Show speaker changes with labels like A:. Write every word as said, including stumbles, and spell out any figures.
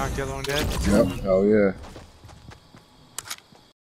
A: knocked the other one dead.
B: Yep. Oh yeah.